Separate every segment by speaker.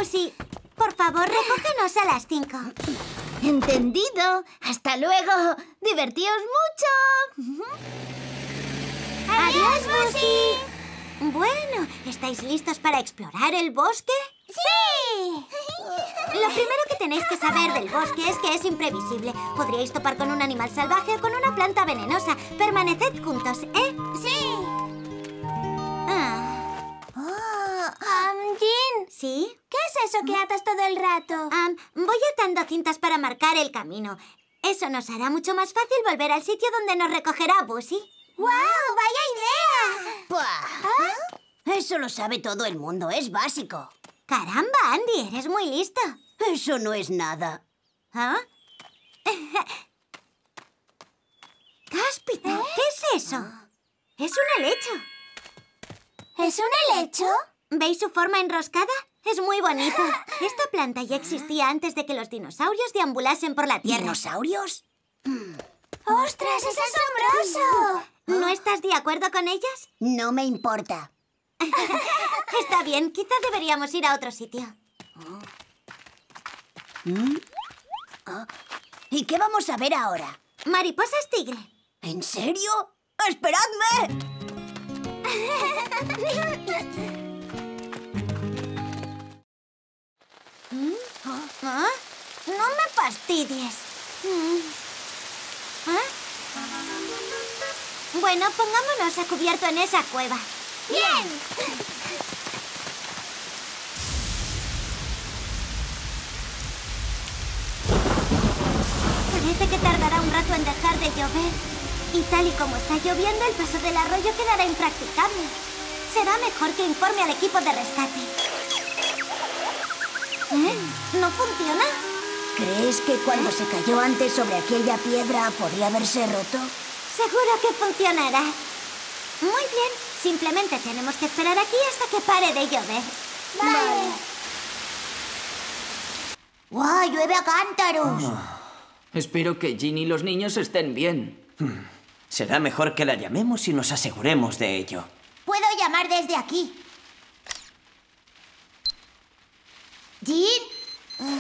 Speaker 1: Busy, por favor, recógenos a las 5.
Speaker 2: Entendido. Hasta luego. Divertíos mucho.
Speaker 1: ¡Adiós, Busy! Bueno, ¿estáis listos para explorar el bosque?
Speaker 2: ¡Sí!
Speaker 1: Lo primero que tenéis que saber del bosque es que es imprevisible. Podríais topar con un animal salvaje o con una planta venenosa. Permaneced juntos, ¿eh?
Speaker 2: ¡Sí!
Speaker 1: Jean. ¿Sí?
Speaker 2: ¿Qué es eso que atas todo el rato?
Speaker 1: Voy atando cintas para marcar el camino. Eso nos hará mucho más fácil volver al sitio donde nos recogerá Busy.
Speaker 2: ¡Guau! ¡Vaya idea! ¡Puah! Eso lo sabe todo el mundo, es básico.
Speaker 1: Caramba, Andy, eres muy listo.
Speaker 2: Eso no es nada.
Speaker 1: ¿Ah? ¡Cáspita! ¿Qué es eso? Es un helecho.
Speaker 2: ¿Es un helecho?
Speaker 1: ¿Veis su forma enroscada? Es muy bonito. Esta planta ya existía antes de que los dinosaurios deambulasen por la Tierra.
Speaker 2: ¿Dinosaurios? ¡Ostras, es asombroso!
Speaker 1: ¿No estás de acuerdo con ellas?
Speaker 2: No me importa.
Speaker 1: Está bien, quizá deberíamos ir a otro sitio.
Speaker 2: ¿Y qué vamos a ver ahora?
Speaker 1: Mariposas tigre.
Speaker 2: ¿En serio? ¡Esperadme!
Speaker 1: ¿Ah? No me fastidies. Bueno, pongámonos a cubierto en esa cueva.
Speaker 2: ¡Bien!
Speaker 1: Parece que tardará un rato en dejar de llover. Y tal y como está lloviendo, el paso del arroyo quedará impracticable. Será mejor que informe al equipo de rescate. ¿No funciona?
Speaker 2: ¿Crees que cuando se cayó antes sobre aquella piedra podría haberse roto?
Speaker 1: Seguro que funcionará. Muy bien. Simplemente tenemos que esperar aquí hasta que pare de llover.
Speaker 2: Vale. ¡Guau! ¡Llueve a cántaros!
Speaker 3: Espero que Jean y los niños estén bien.
Speaker 4: Será mejor que la llamemos y nos aseguremos de ello.
Speaker 2: Puedo llamar desde aquí. ¿Jean?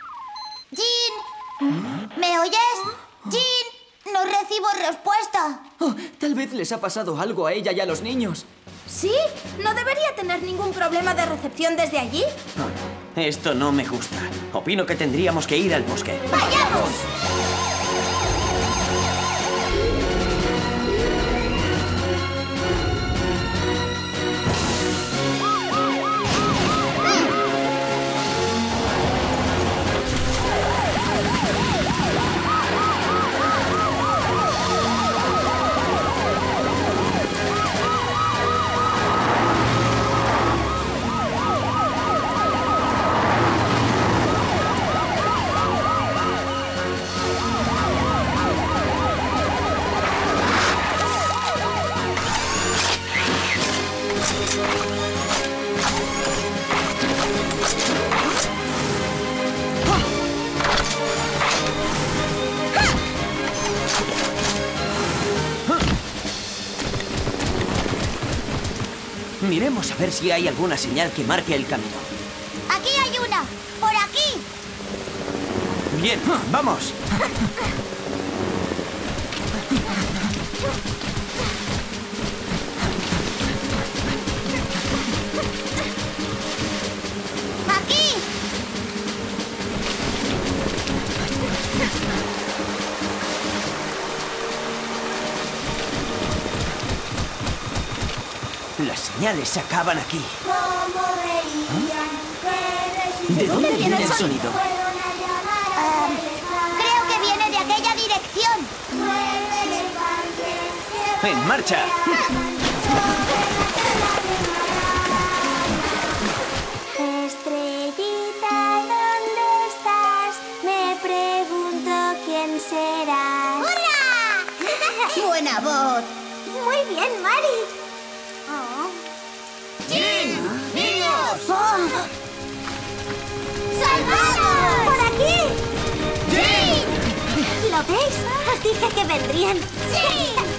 Speaker 2: ¿Jean? ¿Me oyes? ¡Jean! No recibo respuesta.
Speaker 3: Oh, tal vez les ha pasado algo a ella y a los niños.
Speaker 5: ¿Sí? ¿No debería tener ningún problema de recepción desde allí?
Speaker 4: Esto no me gusta. Opino que tendríamos que ir al bosque.
Speaker 2: ¡Vayamos!
Speaker 4: Miremos a ver si hay alguna señal que marque el camino.
Speaker 2: Aquí hay una. ¡Por aquí!
Speaker 4: Bien, vamos.
Speaker 2: ¡Aquí!
Speaker 4: Las señales se acaban aquí.
Speaker 2: ¿De
Speaker 4: ¿De dónde viene el sonido?
Speaker 2: Creo que viene de aquella dirección.
Speaker 4: ¡En marcha!
Speaker 1: Estrellita, ¿dónde estás? Me pregunto quién serás.
Speaker 2: ¡Hurra! ¡Buena voz!
Speaker 1: Muy bien, Mari. Oh.
Speaker 2: ¡Jean! ¡Niños!
Speaker 1: ¡Salvados! ¡Por aquí!
Speaker 2: ¡Jean!
Speaker 1: ¿Lo veis? Os dije que vendrían.
Speaker 2: ¡Sí!